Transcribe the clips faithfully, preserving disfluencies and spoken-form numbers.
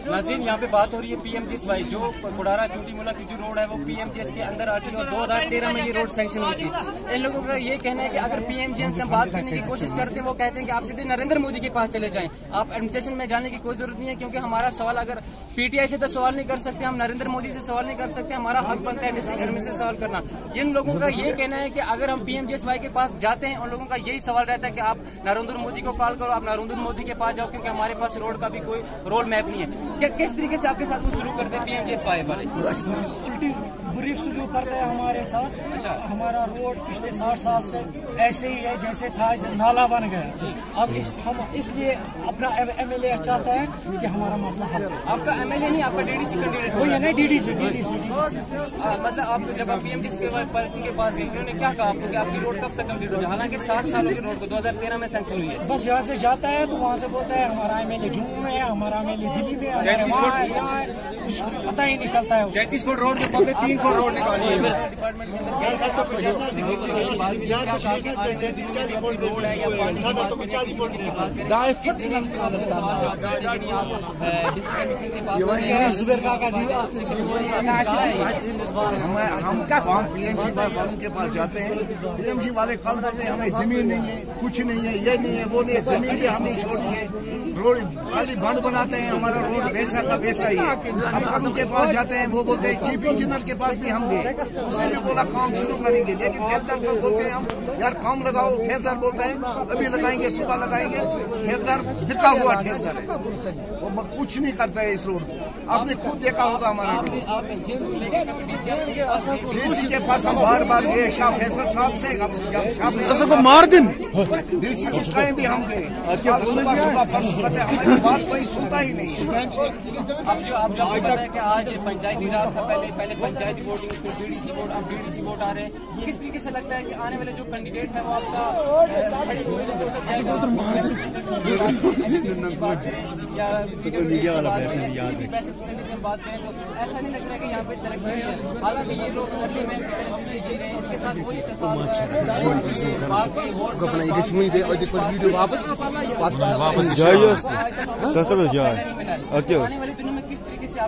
नाज़रीन, यहाँ पे बात हो रही है P M G S Y, जो कुड़ारा चोटी मुला की जो रोड है वो पी एम जी एस के अंदर आती है और दो हजार तेरह में ये रोड सैंक्शन हुई थी। इन लोगों का ये कहना है कि अगर पी एम जी एस से हम बात करने की कोशिश करते हैं, वो कहते हैं कि आप सीधे नरेंद्र मोदी के पास चले जाएं, आप एडमिनिस्ट्रेशन में जाने की कोई जरूरत नहीं है, क्योंकि हमारा सवाल अगर पीटीआई से तो सवाल नहीं कर सकते, हम नरेंद्र मोदी से सवाल नहीं कर सकते, हमारा हक बनता है डिस्ट्रिक्ट एडमिनिस्ट्रेशन से सवाल करना। इन लोगों का ये कहना है कि अगर हम P M G S Y के पास जाते हैं, उन लोगों का यही सवाल रहता है कि आप नरेंद्र मोदी को कॉल करो, आप नरेंद्र मोदी के पास जाओ, क्योंकि हमारे पास रोड का भी कोई रोड मैप नहीं है। क्या किस तरीके से आपके साथ वो शुरू करते हैं P M G S Y वाले? उल्टी बुरी शुरू करते हैं हमारे साथ। अच्छा, हमारा रोड पिछले साठ साल से ऐसे ही है जैसे था, नाला बन गया। अब इस, हम इसलिए अपना एम एल ए चाहता है कि हमारा मसला हल हो। आपका एम एल ए नहीं, आपका डी डी सी कैंडिडेट हो या नहीं? D D C D D C मतलब आप जब आप पी एम जी एस के पास गए, उन्होंने क्या कहा आपको कि आपकी रोड कब तक कम्प्लीट होगी? हालांकि सात सालों की रोड को दो हजार तेरह में सैंक्शन हुई है। बस यहाँ से जाता है तो वहाँ से बोलता है हमारा एम एल ए जम्मू में है, हमारा एम एल ए दिल्ली में है, कुछ पता ही नहीं चलता है। तैंतीस फुट रोड में तीन फुट रोड निकाली है। हम क्या हम पी एम जी वालों के पास जाते हैं, पी एम जी वाले कल कहते हैं हमें जमीन नहीं है, कुछ नहीं है, ये नहीं है, वो नहीं है, जमीन भी हमने छोड़ी है, रोड खाली बंद बनाते हैं, हमारा रोड वैसा का वैसा ही है। हम सब उनके पास जाते हैं, वो बोलते हैं चीफ इंजीनियर के पास भी हम गए, उसने भी बोला काम शुरू करेंगे, लेकिन ठेकेदार को बोलते हैं हम यार काम लगाओ, ठेकेदार बोलता है अभी लगाएंगे, सुबह लगाएंगे। ठेकेदार बिका हुआ ठेकेदार है, वो कुछ नहीं करता है इस रोड को। आपने खुद देखा होगा हमारा रोड। डीसी के पास हम बार बार गए, शाह फैसल साहब से मार दिन डीसी उस टाइम भी हम गए, सुबह सुबह हमारी बात कोई सुनता ही नहीं है। अब जो आप लोग पता है कि आज पंचायती राज का पहले पहले पंचायत वोटिंग, फिर डीडीसी वोट, अब डीडीसी वोट आ रहे हैं। किस तरीके से लगता है कि आने वाले जो कैंडिडेट है वो आपका या पैसे परसेंटेज में बात करें तो ऐसा नहीं लगता है कि यहाँ पे तरक्की है? हालांकि ये लोग जी रहे हैं, उनके साथ वही आने वाली दिनों में किस तरीके से आप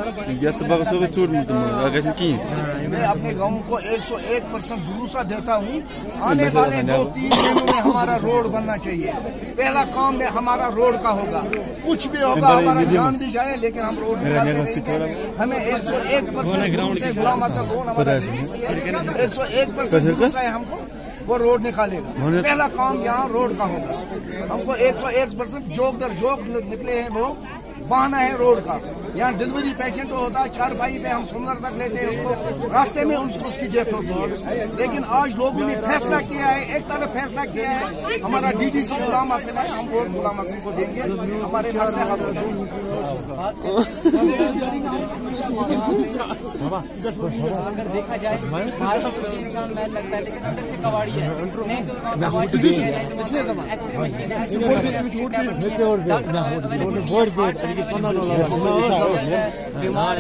मैं अपने गाँव को एक सौ एक परसेंट भरोसा देता हूँ, आने वाले दो तीन दिनों में हमारा रोड बनना चाहिए। पहला काम में हमारा रोड का होगा, कुछ भी होगा हमारा जान भी जाए, लेकिन हम रोड हमें एक सौ एक परसेंट से गुलाम आजम लोन हमारा एक सौ एक परसेंट है, हमको वो रोड निकालेगा। पहला काम यहाँ रोड का होगा। हमको एक सौ एक परसेंट जोक दर जोक निकले हैं, वो बहाना है रोड का। यहाँ डिलीवरी पेशेंट तो होता है चारपाई पे, हम सुंदर तक लेते हैं उसको, रास्ते में उसको उसकी डेथ होती है। लेकिन आज लोगों ने फैसला किया है, एक तरफ फैसला किया है हमारा डीडीसी गुलाम आसिम है, हम वोट गुलाम आसिम को देंगे, हमारे मसले हल हो जाएंगे। अगर देखा जाए मैन लगता है, लेकिन अंदर से कबाड़ी है, नहीं बीमार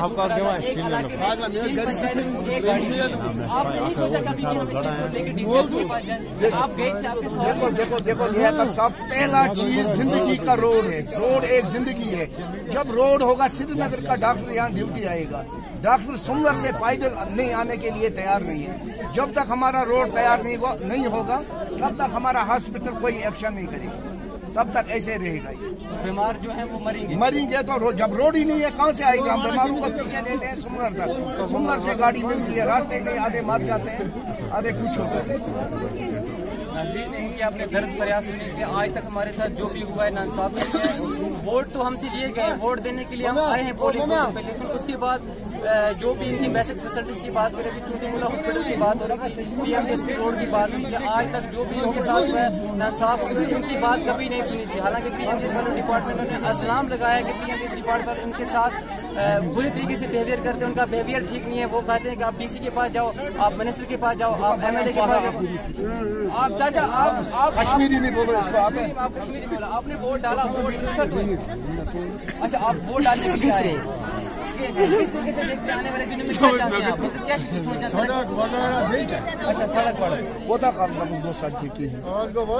देखो देखो देखो लियाकत साहब, पहला चीज जिंदगी का रोड है, रोड एक जिंदगी है। जब रोड होगा, श्रीनगर का डॉक्टर यहाँ ड्यूटी आएगा, डॉक्टर सुंदर से पैदल नहीं आने के लिए तैयार नहीं है। जब तक हमारा रोड तैयार नहीं हो, नहीं होगा, तब तक हमारा हॉस्पिटल कोई एक्शन नहीं करेगा, तब तक ऐसे रहेगा। ये बीमार जो है वो मरेंगे मरेंगे तो रो, जब रोड ही नहीं है कहाँ से आएगा? हम बीमारों को पीछे लेते हैं सुंदर तक, सुंदर से गाड़ी मिलती है, रास्ते में आधे मर जाते हैं, आधे कुछ होता है। जी आपने दर्द फरियाद सुनी कि आज तक हमारे साथ जो भी हुआ है नाइंसाफी है। वोट तो हमसे लिए गए, वोट देने के लिए हम आए हैं पोलिंग बूथ पे, लेकिन उसके बाद जो भी इनकी बेसिक फैसिलिटीज की बात हो रही थी, चोटी मुला हॉस्पिटल की बात हो रही थी, पीएमजीएस की रोड की बात हुई, आज तक जो भी इनके साथ हुआ है नाइंसाफ हुआ, इनकी बात कभी नहीं सुनी थी। हालांकि पीएमजीएस वाले डिपार्टमेंट ने इल्जाम लगाया कि पीएमजीएस डिपार्टमेंट इनके साथ बुरी तरीके से बिहेवियर करते हैं, उनका बिहेवियर ठीक नहीं है। वो कहते हैं कि आप डीसी के पास जाओ, आप मिनिस्टर के पास जाओ, आप एमएलए के पास जाओ। आप चाचा आप आप कश्मीरी नहीं बोलो इसको, आप आप कश्मीरी बोला, आपने वोट डाला, वोट अच्छा आप वोट डालने के लिए आए, کہ کس طریقے سے دیکھتے ہیں آنے والے دنوں میں کیا چاہتے ہیں آپ کیا سوچا اچھا سڑک بڑا وہ تھا کام کا دو سال کی ہے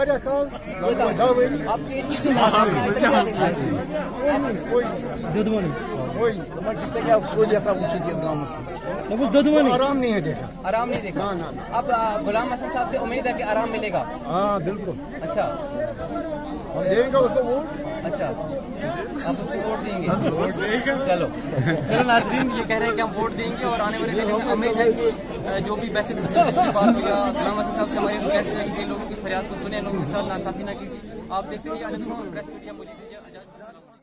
آپ کی آرام نہیں ہے دیکھا آرام نہیں دیکھا اب غلام حسن صاحب سے امید ہے کہ آرام ملے گا ہاں بالکل اچھا دیں گے اس کو ووٹ اچھا آپ اس کو ووٹ دیں گے چلو چلو ناظرین یہ کہہ رہے ہیں کہ ہم ووٹ دیں گے اور آنے والے دنوں میں امید ہے کہ جو بھی پیسے کی بات ہو یا غلام حسن صاحب سے ہماری ریکویسٹ ہے کہ لوگوں کی فریاد کو سنیں لوگوں کے ساتھ ناانصافی نہ کیجیے آپ دیکھتے رہیے پریس میڈیا مجھے